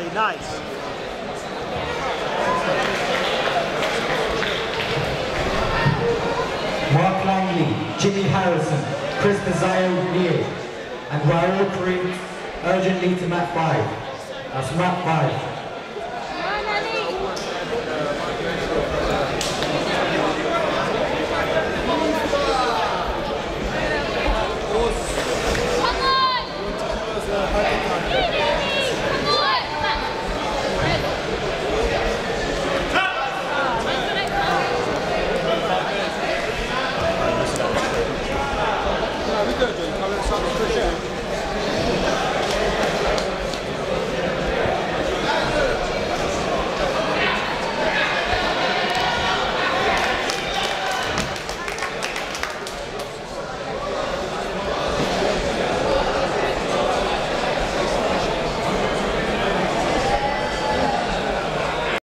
Lovely, nice. Mark Langley, Jimmy Harrison, Chris Desire Neal, and Raul Karim urgently to mat 5. That's mat 5.